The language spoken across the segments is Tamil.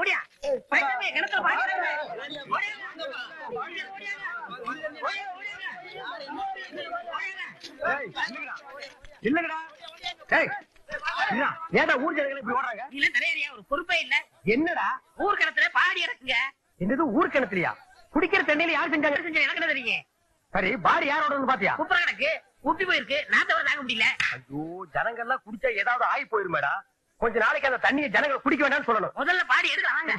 ஓடியா பையனே கிணத்துல பாக்குறேன் இல்லங்கடா டேய் ஏடா ஊர் ஜனங்கள இப்படி ஓடுறாங்க இல்ல நிறைய ஒரு பொறுப்பே இல்ல என்னடா ஊர் கிணத்துல பாடி இறக்குங்க என்னது ஊர் கிணத்துலயா குடிக்கிற தண்ணியில யார் செஞ்சாங்க எனக்கு என்ன தெரியுங்க சரி பாடி யாரோடன்னு பாத்தியா குப்பை கிடக்கு உப்பி போயிருக்கு நான் தவிர தாங்க முடியல ஐயோ ஜனங்கள்லாம் குடிச்சா ஏதாவது ஆகி போயிருமேடா கொஞ்ச நாளைக்கு அந்த தண்ணியை ஜனங்கள் குடிக்க வேண்டாம்னு சொல்லணும் முதல்ல பாடி எடுக்கலாம் வாங்க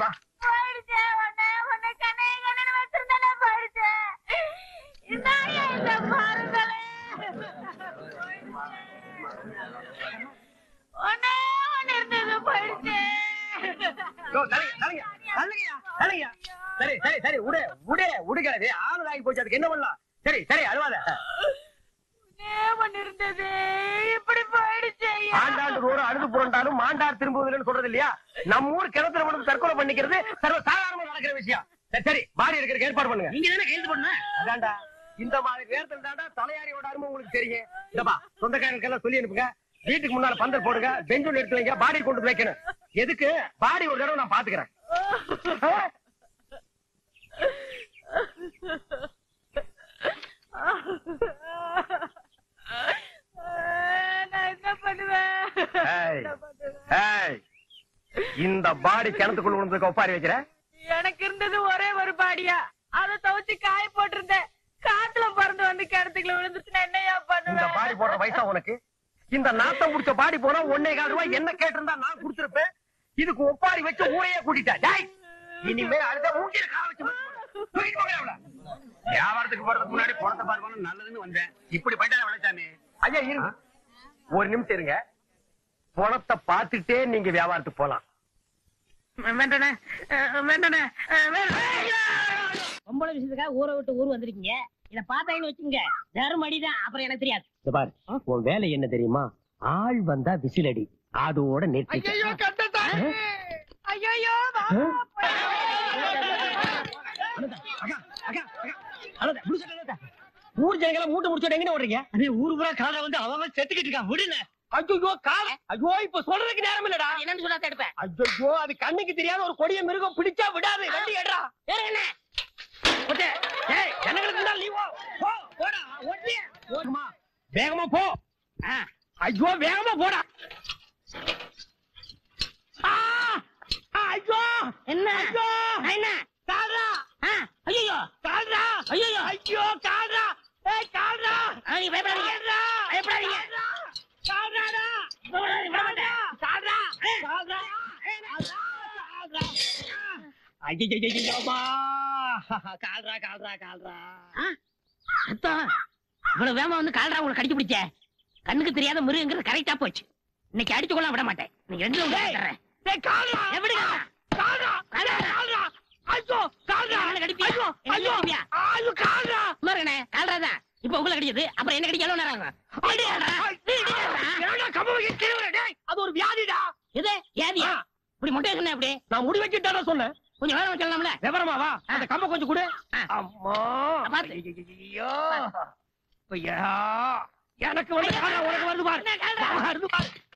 சரி சரி சரி உடே உடே உடுகிறது ஆனதாகி போச்சு அதுக்கு என்ன பண்ணலாம் சரி சரி அழுவாத ஆண்டாண்டு தூரம் அழுது புரண்டாலும் மாண்டார் திரும்புவதில்லைன்னு சொல்றது இல்லையா நம்ம ஊர் கிணத்துல மட்டும் தற்கொலை பண்ணிக்கிறது சர்வ சாதாரணமா நடக்கிற விஷயம் சரி சரி பாடி எடுக்கிறதுக்கு ஏற்பாடு பண்ணுங்க நீங்க தானே கைது பண்ணணும் அதான்டா இந்த மாதிரி நேரத்துல தாண்டா தலையாரியோட அருமை உங்களுக்கு தெரியும் இந்தப்பா சொந்தக்காரங்களுக்கு எல்லாம் சொல்லி அனுப்புங்க வீட்டுக்கு முன்னால பந்தல் போடுங்க பெஞ்சோட எடுத்து வைங்க பாடி கொண்டு வந்து வைக்கணும் எதுக்கு பாடி ஒரு தடவை நான் பாத்துக்கிறேன் இந்த பாடி கிணத்துக்குள்ள விழுந்ததுக்கு ஒப்பாரி வைக்கிற எனக்கு இருந்தது ஒரே ஒரு பாடியா அதை துவச்சு காய போட்டிருந்தேன் காத்துல பறந்து வந்து கிணத்துக்குள்ள விழுந்துச்சுன்னா என்னையா இந்த பண்ணுவேன் பாடி போடுற வயசா உனக்கு இந்த நாத்தம் முடிச்ச பாடி போனா 1.25 ரூபாய் என்ன கேட்டிருந்தா நான் கொடுத்திருப்பேன் இதுக்கு ஒப்பாரி வச்சு ஊரையே கூட்டிட்டா இனிமே அடுத்த மூஞ்சில கால வச்சு வியாபாரத்துக்கு போறதுக்கு முன்னாடி பணத்தை பார்க்கணும் நல்லதுன்னு வந்தேன் இப்படி போயிட்டா விளைச்சாமே ஐயா இருங்க ஒரு நிமிஷம் இருங்க பணத்தை பார்த்துட்டே நீங்க வியாபாரத்துக்கு போலாம் வேண்டானே வேண்டானே பொம்பளை விஷயத்துக்காக ஊரை விட்டு ஊர் வந்திருக்கீங்க இத பாத்தாங்கன்னு வச்சுங்க தருமடிதான் அப்புறம் எனக்கு தெரியாது பாரு உன் வேலை என்ன தெரியுமா ஆள் வந்தா விசிலடி அதோட நெற்றி ஊர் ஜனங்களை மூட்டை முடிச்சோட எங்க ஓடுறீங்க அதே ஊரு பூரா காலை வந்து அவன் செத்துக்கிட்டு இருக்கான் விடுன ஐயோ கால ஐயோ இப்ப சொல்றதுக்கு நேரம் இல்லடா என்னன்னு சொன்னா தடுப்பேன் ஐயோ அது கண்ணுக்கு தெரியாத ஒரு கொடிய மிருகம் பிடிச்சா விடாது வண்டி ஏடுறா என்ன ஜனங்களுக்கு முன்னாடி நீ போ போடா ஓட்டியே ஓடுமா வேகமா போ ஐயோ வேகமா போடா ஐயோ என்ன ஐயோ என்ன கால்ரா ஐயோ கால்ரா ஐயோ ஐயோ கால்ரா ஏய் கால்ரா நீ பயப்படாதீங்க பயப்படாதீங்க கால்ராடா விட மாட்டேன் கால்ரா கால்ரா ஐயோ கால்ரா கால்ரா கால்ரா அத்தான் இவ்வளவு வேமா வந்து கால்ரா உங்களை கடிச்சு பிடிச்ச கண்ணுக்கு தெரியாத மிருகங்கிறது கரெக்டா போச்சு இன்னைக்கு அடிச்சு கொள்ள விட மாட்டேன் நீங்க ரெண்டு கால்ரா எப்படிங்க கால்ரா கால்ரா ஐயோ கால்ரா கடிப்பியா ஐயோ ஐயோ கால்ரா மருகனே கால்ரா தான் இப்ப உங்களை கடிச்சது அப்புறம் என்ன கடிக்க எவ்வளவு நேரம் அது ஒரு வியாதிடா இது ஏதியா இப்படி முட்டைய சொன்ன எப்படி நான் முடி வச்சுட்டானா சொன்னேன் கொஞ்சம் வேலை சொல்லலாம்ல விவரமா வா அந்த கம்ப கொஞ்சம் கொடு அம்மா பாத்து. ஐயோ ஐயா எனக்கு வந்து உனக்கு வருது பாரு வருது பாரு